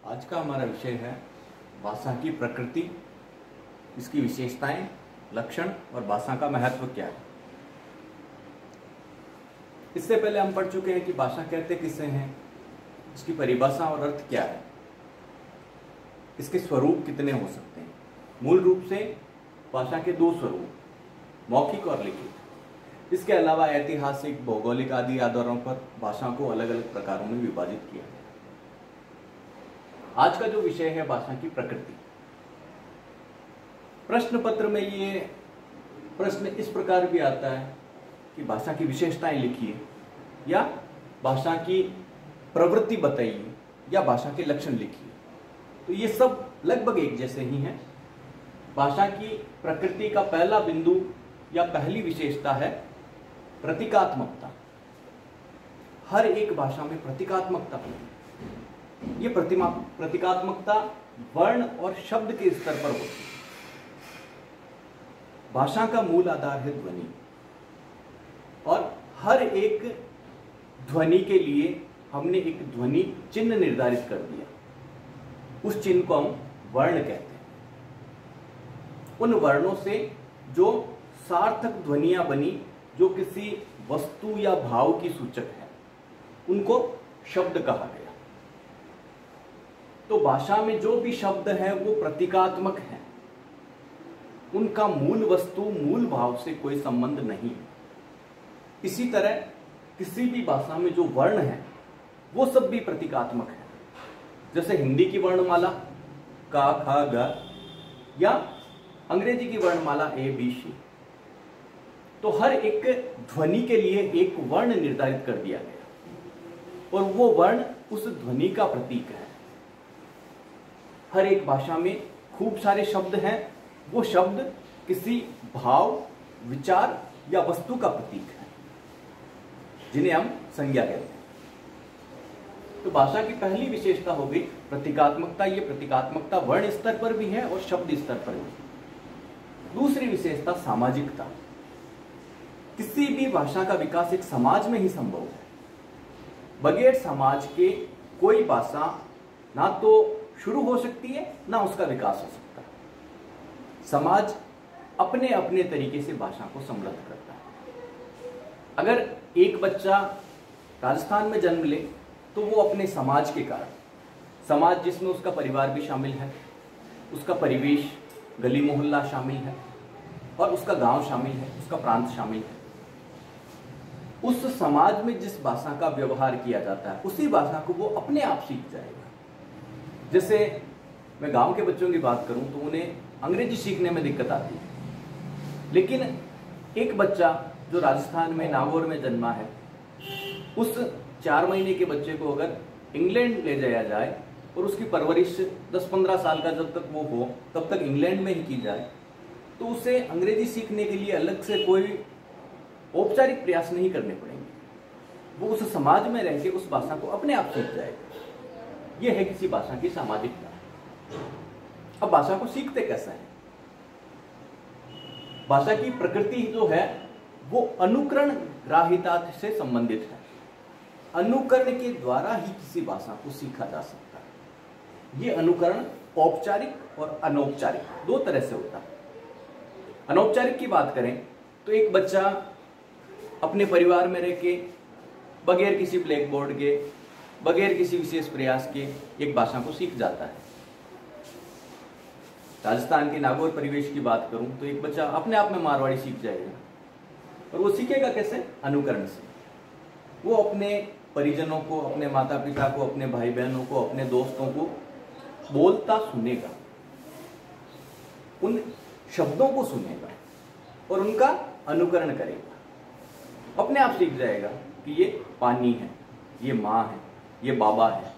आज का हमारा विषय है भाषा की प्रकृति, इसकी विशेषताएं, लक्षण और भाषा का महत्व क्या है। इससे पहले हम पढ़ चुके हैं कि भाषा कहते किसे हैं, इसकी परिभाषा और अर्थ क्या है, इसके स्वरूप कितने हो सकते हैं। मूल रूप से भाषा के दो स्वरूप, मौखिक और लिखित। इसके अलावा ऐतिहासिक, भौगोलिक आदि आधारों पर भाषा को अलग अलग प्रकारों में विभाजित किया गया। आज का जो विषय है भाषा की प्रकृति। प्रश्न पत्र में ये प्रश्न इस प्रकार भी आता है कि भाषा की विशेषताएं लिखिए, या भाषा की प्रवृत्ति बताइए, या भाषा के लक्षण लिखिए। तो ये सब लगभग एक जैसे ही हैं। भाषा की प्रकृति का पहला बिंदु या पहली विशेषता है प्रतीकात्मकता। हर एक भाषा में प्रतीकात्मकता होती है। ये प्रतीकात्मकता वर्ण और शब्द के स्तर पर होती है। भाषा का मूल आधार है ध्वनि, और हर एक ध्वनि के लिए हमने एक ध्वनि चिन्ह निर्धारित कर दिया। उस चिन्ह को हम वर्ण कहते हैं। उन वर्णों से जो सार्थक ध्वनियां बनी, जो किसी वस्तु या भाव की सूचक है, उनको शब्द कहा गया। तो भाषा में जो भी शब्द है वो प्रतीकात्मक है, उनका मूल वस्तु, मूल भाव से कोई संबंध नहीं है। इसी तरह किसी भी भाषा में जो वर्ण है वो सब भी प्रतीकात्मक है। जैसे हिंदी की वर्णमाला का, ख, ग, या अंग्रेजी की वर्णमाला ए, बी, सी। तो हर एक ध्वनि के लिए एक वर्ण निर्धारित कर दिया गया, और वो वर्ण उस ध्वनि का प्रतीक है। हर एक भाषा में खूब सारे शब्द हैं, वो शब्द किसी भाव, विचार या वस्तु का प्रतीक है, जिन्हें हम संज्ञा कहते हैं। तो भाषा की पहली विशेषता हो गई प्रतीकात्मकता। ये प्रतीकात्मकता वर्ण स्तर पर भी है और शब्द स्तर पर भी। दूसरी विशेषता सामाजिकता। किसी भी भाषा का विकास एक समाज में ही संभव है। बगैर समाज के कोई भाषा ना तो शुरू हो सकती है, ना उसका विकास हो सकता है। समाज अपने अपने तरीके से भाषा को समृद्ध करता है। अगर एक बच्चा राजस्थान में जन्म ले तो वो अपने समाज के कारण, समाज जिसमें उसका परिवार भी शामिल है, उसका परिवेश, गली मोहल्ला शामिल है, और उसका गांव शामिल है, उसका प्रांत शामिल है, उस समाज में जिस भाषा का व्यवहार किया जाता है उसी भाषा को वो अपने आप सीख जाएगा। जैसे मैं गांव के बच्चों की बात करूं तो उन्हें अंग्रेजी सीखने में दिक्कत आती है, लेकिन एक बच्चा जो राजस्थान में नागौर में जन्मा है, उस 4 महीने के बच्चे को अगर इंग्लैंड ले जाया जाए और उसकी परवरिश 10-15 साल का जब तक वो हो तब तक इंग्लैंड में ही की जाए, तो उसे अंग्रेजी सीखने के लिए अलग से कोई औपचारिक प्रयास नहीं करने पड़ेंगे। वो उस समाज में रह के उस भाषा को अपने आप सीख जाएगा। यह है किसी भाषा की सामाजिकता। अब भाषा को सीखते कैसे हैं? भाषा की प्रकृति जो है वो अनुकरण ग्राह्यता से संबंधित है। अनुकरण के द्वारा ही किसी भाषा को सीखा जा सकता है। ये अनुकरण औपचारिक और अनौपचारिक दो तरह से होता है। अनौपचारिक की बात करें तो एक बच्चा अपने परिवार में रह के बगैर किसी ब्लैक बोर्ड के, बगैर किसी विशेष प्रयास के एक भाषा को सीख जाता है। राजस्थान के नागौर परिवेश की बात करूं तो एक बच्चा अपने आप में मारवाड़ी सीख जाएगा। और वो सीखेगा कैसे? अनुकरण से। वो अपने परिजनों को, अपने माता पिता को, अपने भाई बहनों को, अपने दोस्तों को बोलता सुनेगा, उन शब्दों को सुनेगा और उनका अनुकरण करेगा। अपने आप सीख जाएगा कि ये पानी है, ये माँ है, ये बाबा है।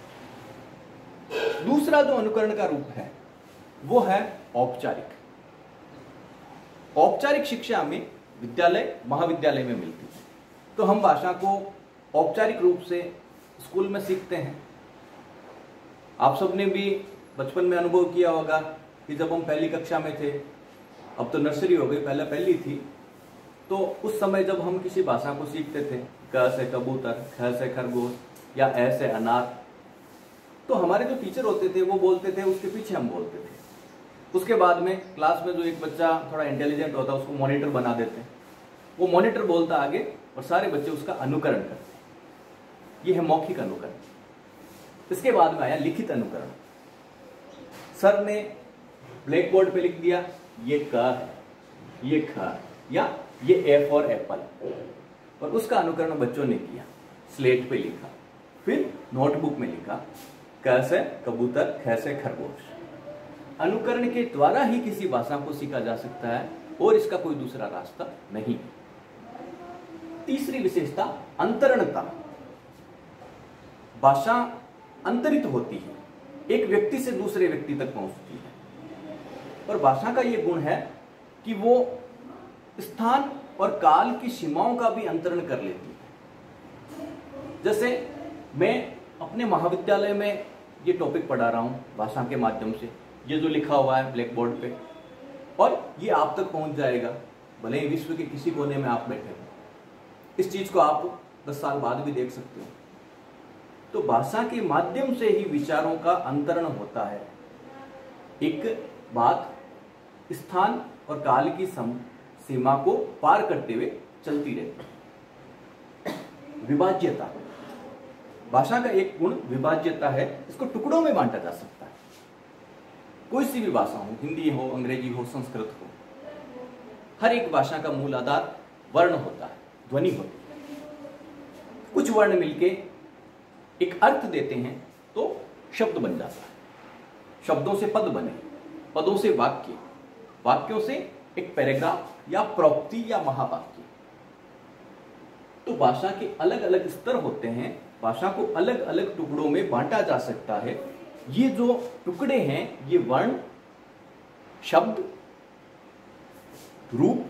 दूसरा जो अनुकरण का रूप है वो है औपचारिक। औपचारिक शिक्षा में विद्यालय, महाविद्यालय में मिलती है। तो हम भाषा को औपचारिक रूप से स्कूल में सीखते हैं। आप सबने भी बचपन में अनुभव किया होगा कि जब हम पहली कक्षा में थे, अब तो नर्सरी हो गई, पहले पहली थी, तो उस समय जब हम किसी भाषा को सीखते थे, क से कबूतर, ख से खरगोश या ए से अनार, तो हमारे जो टीचर होते थे वो बोलते थे, उसके पीछे हम बोलते थे। उसके बाद में क्लास में जो एक बच्चा थोड़ा इंटेलिजेंट होता है उसको मॉनिटर बना देते हैं, वो मॉनिटर बोलता आगे और सारे बच्चे उसका अनुकरण करते हैं। ये है मौखिक अनुकरण। इसके बाद में आया लिखित अनुकरण। सर ने ब्लैक बोर्ड पे लिख दिया ये क है, ये ख है, या ये ए फॉर एप्पल, और उसका अनुकरण बच्चों ने किया। स्लेट पे लिखा, फिर नोटबुक में लिखा, क से कबूतर, ख से खरगोश। अनुकरण के द्वारा ही किसी भाषा को सीखा जा सकता है और इसका कोई दूसरा रास्ता नहीं। तीसरी विशेषता अंतरणता। भाषा अंतरित होती है, एक व्यक्ति से दूसरे व्यक्ति तक पहुंचती है, और भाषा का यह गुण है कि वो स्थान और काल की सीमाओं का भी अंतरण कर लेती है। जैसे मैं अपने महाविद्यालय में ये टॉपिक पढ़ा रहा हूं भाषा के माध्यम से, ये जो लिखा हुआ है ब्लैक बोर्ड पे, और ये आप तक पहुंच जाएगा, भले ही विश्व के किसी कोने में आप बैठे हो। इस चीज को आप 10 साल बाद भी देख सकते हो। तो भाषा के माध्यम से ही विचारों का अंतरण होता है। एक बात स्थान और काल की सीमा को पार करते हुए चलती रहती है। विभाज्यता। भाषा का एक गुण विभाज्यता है, इसको टुकड़ों में बांटा जा सकता है। कोई सी भी भाषा हो, हिंदी हो, अंग्रेजी हो, संस्कृत हो, हर एक भाषा का मूल आधार वर्ण होता है, ध्वनि होती है। कुछ वर्ण मिलके एक अर्थ देते हैं तो शब्द बन जाता है। शब्दों से पद बने, पदों से वाक्य, वाक्यों से एक पैराग्राफ या प्रोक्ति या महावाक्य। तो भाषा के अलग अलग स्तर होते हैं, भाषा को अलग अलग टुकड़ों में बांटा जा सकता है। ये जो टुकड़े हैं ये वर्ण, शब्द, रूप,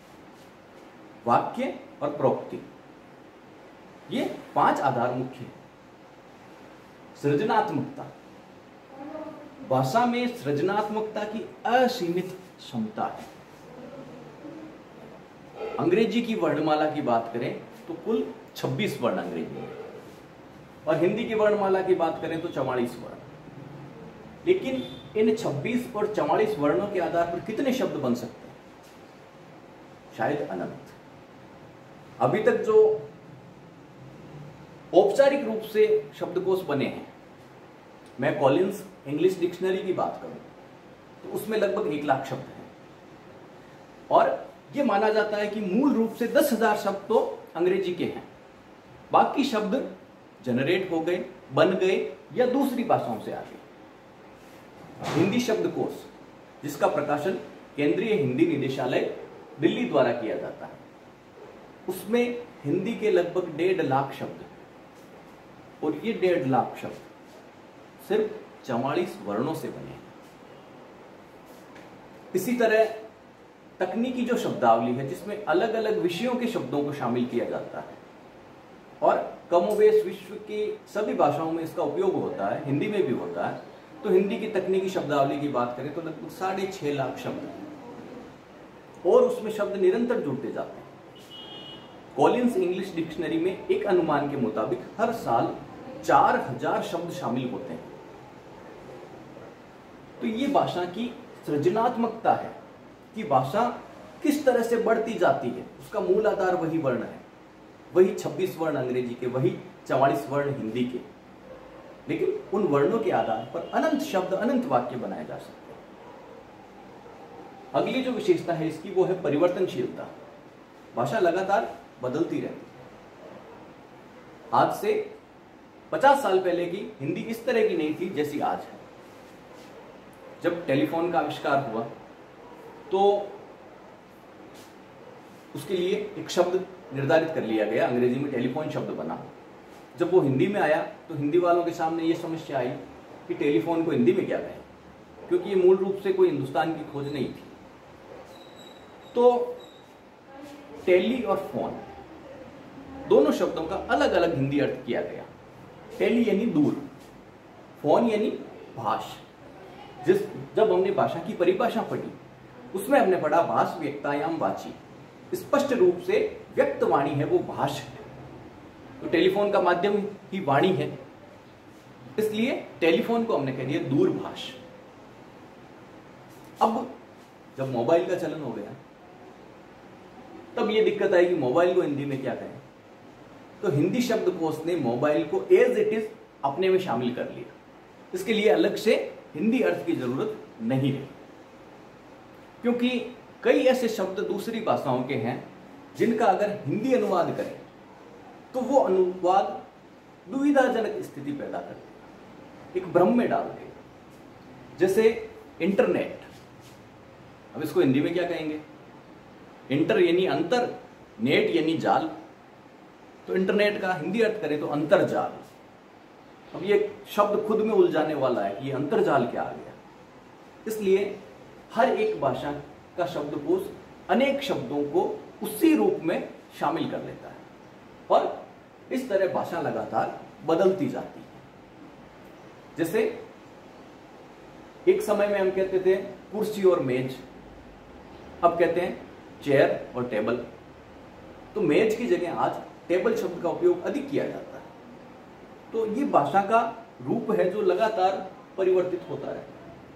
वाक्य और प्रोक्ति, ये 5 आधार मुख्य हैं। सृजनात्मकता। भाषा में सृजनात्मकता की असीमित क्षमता है। अंग्रेजी की वर्णमाला की बात करें तो कुल 26 वर्ण अंग्रेजी में, और हिंदी की वर्णमाला की बात करें तो 44 वर्ण। लेकिन इन 26 और 44 वर्णों के आधार पर कितने शब्द बन सकते हैं? शायद अनंत। अभी तक जो औपचारिक रूप से शब्दकोश बने हैं, मैं कॉलिंस इंग्लिश डिक्शनरी की बात करूं तो उसमें लगभग 1 लाख शब्द हैं, और यह माना जाता है कि मूल रूप से 10,000 शब्द तो अंग्रेजी के हैं, बाकी शब्द जनरेट हो गए, बन गए या दूसरी भाषाओं से आ गए। हिंदी शब्दकोश, जिसका प्रकाशन केंद्रीय हिंदी निदेशालय दिल्ली द्वारा किया जाता है, उसमें हिंदी के लगभग 1.5 लाख शब्द हैं, और ये 1.5 लाख शब्द सिर्फ 44 वर्णों से बने हैं। इसी तरह तकनीकी जो शब्दावली है, जिसमें अलग अलग विषयों के शब्दों को शामिल किया जाता है, और कमोबेश विश्व की सभी भाषाओं में इसका उपयोग होता है, हिंदी में भी होता है। तो हिंदी की तकनीकी शब्दावली की बात करें तो लगभग 6.5 लाख शब्द हैं, और उसमें शब्द निरंतर जुड़ते जाते हैं। कॉलिंस इंग्लिश डिक्शनरी में एक अनुमान के मुताबिक हर साल 4000 शब्द शामिल होते हैं। तो ये भाषा की सृजनात्मकता है कि भाषा किस तरह से बढ़ती जाती है। उसका मूल आधार वही वर्ण है, वही 26 वर्ण अंग्रेजी के, वही 44 वर्ण हिंदी के, लेकिन उन वर्णों के आधार पर अनंत शब्द, अनंत वाक्य बनाए जा सकते हैं। अगली जो विशेषता है इसकी, वो है परिवर्तनशीलता। भाषा लगातार बदलती रहती है। आज से 50 साल पहले की हिंदी इस तरह की नहीं थी जैसी आज है। जब टेलीफोन का आविष्कार हुआ तो उसके लिए एक शब्द निर्धारित कर लिया गया, अंग्रेजी में टेलीफोन शब्द बना। जब वो हिंदी में आया तो हिंदी वालों के सामने ये समस्या आई कि टेलीफोन को हिंदी में क्या कहें, क्योंकि ये मूल रूप से कोई हिंदुस्तान की खोज नहीं थी। तो टेली और फोन दोनों शब्दों का अलग अलग हिंदी अर्थ किया गया। टेली यानी दूर, फोन यानी भाष। जब हमने भाषा की परिभाषा पढ़ी उसमें हमने पढ़ा भाष व्यक्तायाम वाची, स्पष्ट रूप से व्यक्त वाणी है वो भाष है। तो टेलीफोन का माध्यम ही वाणी है। इसलिए टेलीफोन को हमने कह दिया दूरभाष। अब जब मोबाइल का चलन हो गया तब ये दिक्कत आई कि मोबाइल को हिंदी में क्या कहें। तो हिंदी शब्दकोश ने मोबाइल को एज इट इज अपने में शामिल कर लिया। इसके लिए अलग से हिंदी अर्थ की जरूरत नहीं रही, क्योंकि कई ऐसे शब्द दूसरी भाषाओं के हैं जिनका अगर हिंदी अनुवाद करें तो वो अनुवाद दुविधाजनक स्थिति पैदा कर देगा, एक भ्रम में डाल देगा। जैसे इंटरनेट, अब इसको हिंदी में क्या कहेंगे? इंटर यानी अंतर, नेट यानी जाल। तो इंटरनेट का हिंदी अर्थ करें तो अंतरजाल। अब ये शब्द खुद में उलझाने वाला है कि ये अंतरजाल क्या आ गया। इसलिए हर एक भाषा का शब्दकोश अनेक शब्दों को उसी रूप में शामिल कर लेता है और इस तरह भाषा लगातार बदलती जाती है। जैसे एक समय में हम कहते थे कुर्सी और मेज, अब कहते हैं चेयर और टेबल। तो मेज की जगह आज टेबल शब्द का उपयोग अधिक किया जाता है। तो ये भाषा का रूप है जो लगातार परिवर्तित होता है।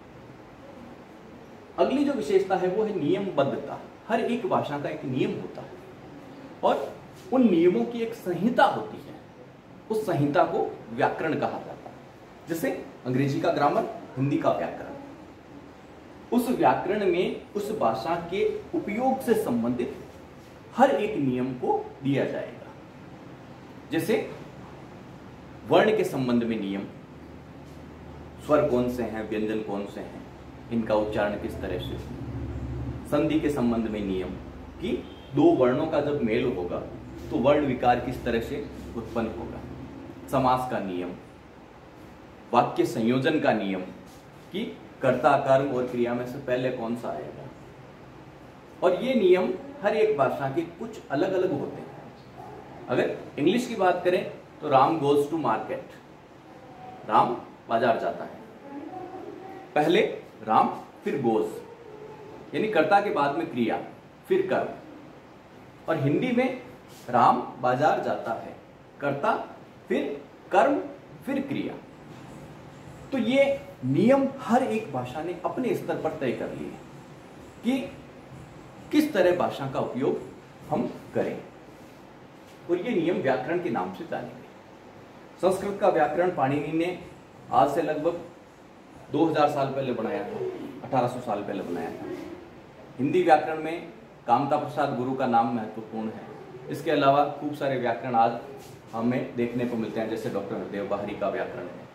अगली जो विशेषता है वो है नियमबद्धता। हर एक भाषा का एक नियम होता है और उन नियमों की एक संहिता होती है। उस संहिता को व्याकरण कहा जाता है। जैसे अंग्रेजी का ग्रामर, हिंदी का व्याकरण। उस व्याकरण में उस भाषा के उपयोग से संबंधित हर एक नियम को दिया जाएगा। जैसे वर्ण के संबंध में नियम, स्वर कौन से हैं, व्यंजन कौन से हैं, इनका उच्चारण किस तरह से। संधि के संबंध में नियम कि दो वर्णों का जब मेल होगा तो वर्ण विकार किस तरह से उत्पन्न होगा। समास का नियम, वाक्य संयोजन का नियम कि कर्ता, कर्म और क्रिया में से पहले कौन सा आएगा। और ये नियम हर एक भाषा के कुछ अलग अलग होते हैं। अगर इंग्लिश की बात करें तो Ram goes to market, Ram बाजार जाता है। पहले राम फिर गोज, यानी कर्ता के बाद में क्रिया फिर कर्म। और हिंदी में राम बाजार जाता है, कर्ता फिर कर्म फिर क्रिया। तो ये नियम हर एक भाषा ने अपने स्तर पर तय कर लिए कि किस तरह भाषा का उपयोग हम करें, और ये नियम व्याकरण के नाम से जाने गए। संस्कृत का व्याकरण पाणिनि ने आज से लगभग 2000 साल पहले बनाया था, 1800 साल पहले बनाया था। हिंदी व्याकरण में कामता प्रसाद गुरु का नाम महत्वपूर्ण है। इसके अलावा खूब सारे व्याकरण आज हमें देखने को मिलते हैं, जैसे डॉक्टर हरदेव बाहरी का व्याकरण है।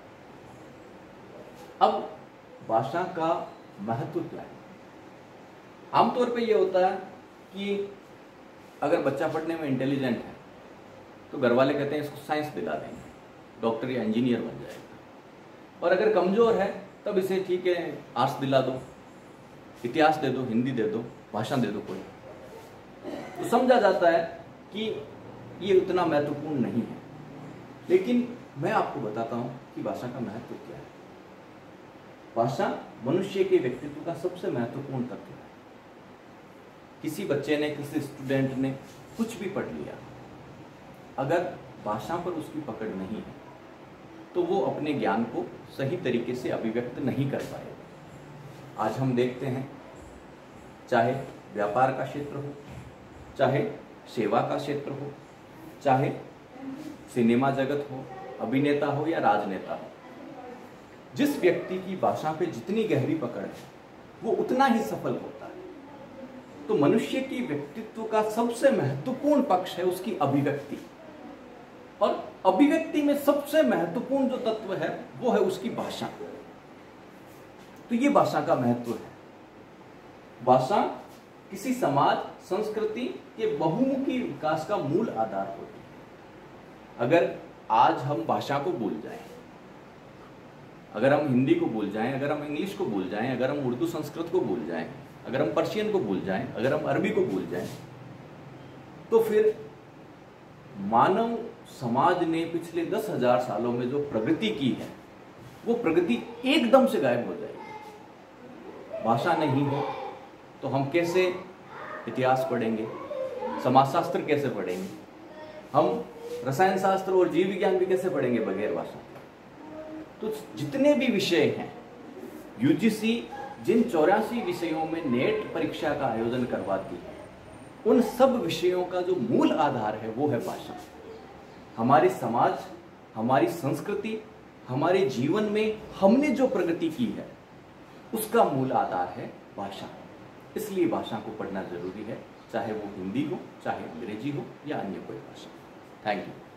अब भाषा का महत्व क्या है? आमतौर पे ये होता है कि अगर बच्चा पढ़ने में इंटेलिजेंट है तो घर वाले कहते हैं इसको साइंस दिला देंगे, डॉक्टर या इंजीनियर बन जाएगा। और अगर कमजोर है तब इसे ठीक है आर्ट्स दिला दो, इतिहास दे दो, हिंदी दे दो, भाषा दे दो कोई, तो समझा जाता है कि ये उतना महत्वपूर्ण नहीं है। लेकिन मैं आपको बताता हूं कि भाषा का महत्व क्या है। भाषा मनुष्य के व्यक्तित्व का सबसे महत्वपूर्ण तत्व है। किसी बच्चे ने, किसी स्टूडेंट ने कुछ भी पढ़ लिया, अगर भाषा पर उसकी पकड़ नहीं है तो वो अपने ज्ञान को सही तरीके से अभिव्यक्त नहीं कर पाएगा। आज हम देखते हैं, चाहे व्यापार का क्षेत्र हो, चाहे सेवा का क्षेत्र हो, चाहे सिनेमा जगत हो, अभिनेता हो या राजनेता हो, जिस व्यक्ति की भाषा पे जितनी गहरी पकड़ है वो उतना ही सफल होता है। तो मनुष्य की व्यक्तित्व का सबसे महत्वपूर्ण पक्ष है उसकी अभिव्यक्ति, और अभिव्यक्ति में सबसे महत्वपूर्ण जो तत्व है वो है उसकी भाषा। तो ये भाषा का महत्व है। भाषा किसी समाज, संस्कृति के बहुमुखी विकास का मूल आधार होती है। अगर आज हम भाषा को भूल जाएं, अगर हम हिंदी को भूल जाएं, अगर हम इंग्लिश को भूल जाएं, अगर हम उर्दू संस्कृत को भूल जाएं, अगर हम पर्शियन को भूल जाएं, अगर हम अरबी को भूल जाएं, तो फिर मानव समाज ने पिछले 10,000 सालों में जो प्रगति की है वो प्रगति एकदम से गायब हो जाएगी। भाषा नहीं हो तो हम कैसे इतिहास पढ़ेंगे, समाजशास्त्र कैसे पढ़ेंगे, हम रसायन शास्त्र और जीव विज्ञान भी कैसे पढ़ेंगे बगैर भाषा के। तो जितने भी विषय हैं, यूजीसी जिन 84 विषयों में नेट परीक्षा का आयोजन करवाती है, उन सब विषयों का जो मूल आधार है वो है भाषा। हमारे समाज, हमारी संस्कृति, हमारे जीवन में हमने जो प्रगति की है उसका मूल आधार है भाषा। इसलिए भाषा को पढ़ना जरूरी है, चाहे वो हिंदी हो, चाहे अंग्रेजी हो या अन्य कोई भाषा। Thank you.